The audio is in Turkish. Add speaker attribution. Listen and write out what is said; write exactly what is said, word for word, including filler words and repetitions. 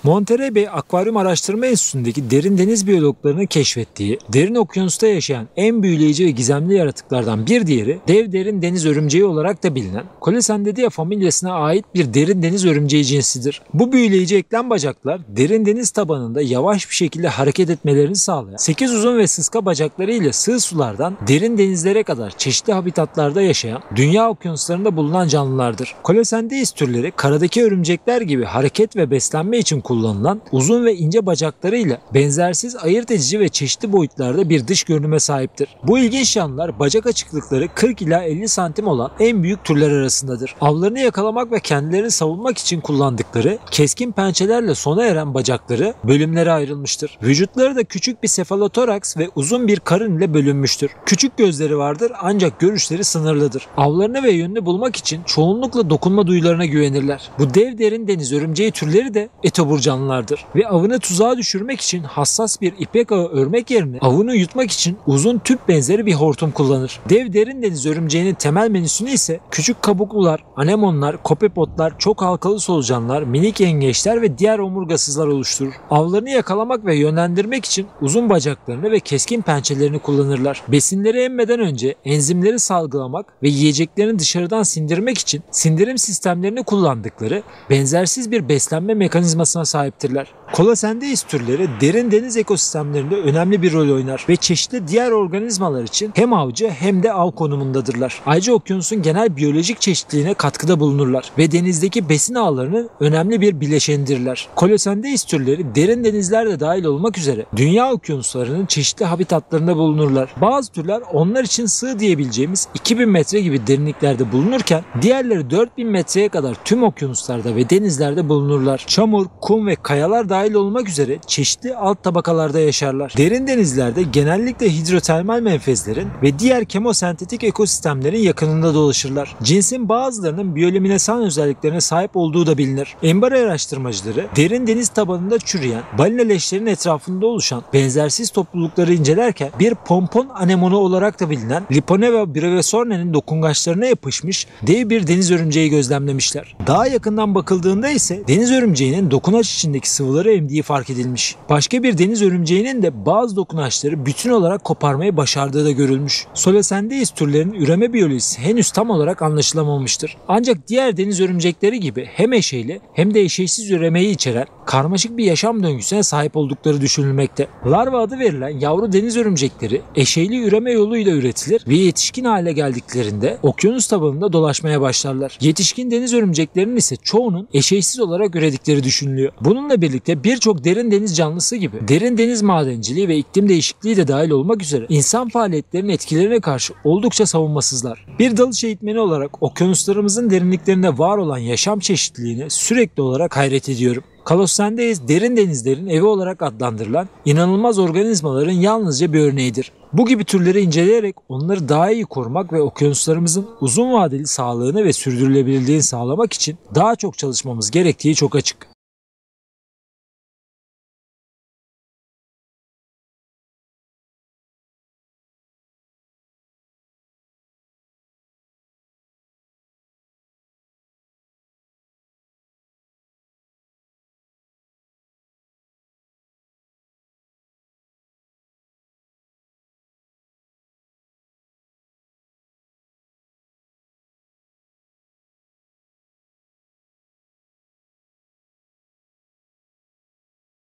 Speaker 1: Monterey Bay Akvaryum Araştırma Enstitüsü'ndeki derin deniz biyologlarının keşfettiği, derin okyanusta yaşayan en büyüleyici ve gizemli yaratıklardan bir diğeri, dev derin deniz örümceği olarak da bilinen Colossendedia familyasına ait bir derin deniz örümceği cinsidir. Bu büyüleyici eklem bacaklar, derin deniz tabanında yavaş bir şekilde hareket etmelerini sağlayan, sekiz uzun ve sıska bacakları ile sığ sulardan derin denizlere kadar çeşitli habitatlarda yaşayan, dünya okyanuslarında bulunan canlılardır. Colossendeis türleri, karadaki örümcekler gibi hareket ve beslenme için kullanılan uzun ve ince bacaklarıyla benzersiz, ayırt edici ve çeşitli boyutlarda bir dış görünüme sahiptir. Bu ilginç canlılar bacak açıklıkları kırk ila elli santim olan en büyük türler arasındadır. Avlarını yakalamak ve kendilerini savunmak için kullandıkları keskin pençelerle sona eren bacakları bölümlere ayrılmıştır. Vücutları da küçük bir sefalotoraks ve uzun bir karın ile bölünmüştür. Küçük gözleri vardır ancak görüşleri sınırlıdır. Avlarını ve yönünü bulmak için çoğunlukla dokunma duyularına güvenirler. Bu dev derin deniz örümceği türleri de etobur canlılardır ve avını tuzağa düşürmek için hassas bir ipek ağı örmek yerine avını yutmak için uzun tüp benzeri bir hortum kullanır. Dev derin deniz örümceğinin temel menüsünü ise küçük kabuklular, anemonlar, kopepotlar, çok halkalı solucanlar, minik yengeçler ve diğer omurgasızlar oluşturur. Avlarını yakalamak ve yönlendirmek için uzun bacaklarını ve keskin pençelerini kullanırlar. Besinleri emmeden önce enzimleri salgılamak ve yiyeceklerini dışarıdan sindirmek için sindirim sistemlerini kullandıkları benzersiz bir beslenme mekanizmasına sahiptirler. Colossendeis türleri derin deniz ekosistemlerinde önemli bir rol oynar ve çeşitli diğer organizmalar için hem avcı hem de av konumundadırlar. Ayrıca okyanusun genel biyolojik çeşitliliğine katkıda bulunurlar ve denizdeki besin ağlarının önemli bir bileşenidirler. Colossendeis türleri derin denizlerde dahil olmak üzere dünya okyanuslarının çeşitli habitatlarında bulunurlar. Bazı türler onlar için sığ diyebileceğimiz iki bin metre gibi derinliklerde bulunurken diğerleri dört bin metreye kadar tüm okyanuslarda ve denizlerde bulunurlar. Çamur, kum ve kayalar dahil olmak üzere çeşitli alt tabakalarda yaşarlar. Derin denizlerde genellikle hidrotermal menfezlerin ve diğer kemosentetik ekosistemlerin yakınında dolaşırlar. Cinsin bazılarının biyolüminesans özelliklerine sahip olduğu da bilinir. Embara araştırmacıları derin deniz tabanında çürüyen balina leşlerinin etrafında oluşan benzersiz toplulukları incelerken bir pompon anemonu olarak da bilinen Liponeva brevisorne'nin dokungaçlarına yapışmış dev bir deniz örümceği gözlemlemişler. Daha yakından bakıldığında ise deniz örümceğinin dokunaç içindeki sıvıları emdiği fark edilmiş. Başka bir deniz örümceğinin de bazı dokunaçları bütün olarak koparmayı başardığı da görülmüş. Colossendeis türlerinin üreme biyolojisi henüz tam olarak anlaşılamamıştır. Ancak diğer deniz örümcekleri gibi hem eşeyli hem de eşeysiz üremeyi içeren karmaşık bir yaşam döngüsüne sahip oldukları düşünülmekte. Larva adı verilen yavru deniz örümcekleri eşeyli üreme yoluyla üretilir ve yetişkin hale geldiklerinde okyanus tabanında dolaşmaya başlarlar. Yetişkin deniz örümceklerinin ise çoğunun eşeysiz olarak üredikleri düşünülüyor. Bununla birlikte birçok derin deniz canlısı gibi derin deniz madenciliği ve iklim değişikliği de dahil olmak üzere insan faaliyetlerinin etkilerine karşı oldukça savunmasızlar. Bir dalış eğitmeni olarak okyanuslarımızın derinliklerinde var olan yaşam çeşitliliğine sürekli olarak hayret ediyorum. Colossendeis derin denizlerin evi olarak adlandırılan inanılmaz organizmaların yalnızca bir örneğidir. Bu gibi türleri inceleyerek onları daha iyi korumak ve okyanuslarımızın uzun vadeli sağlığını ve sürdürülebilirliğini sağlamak için daha çok çalışmamız gerektiği çok açık.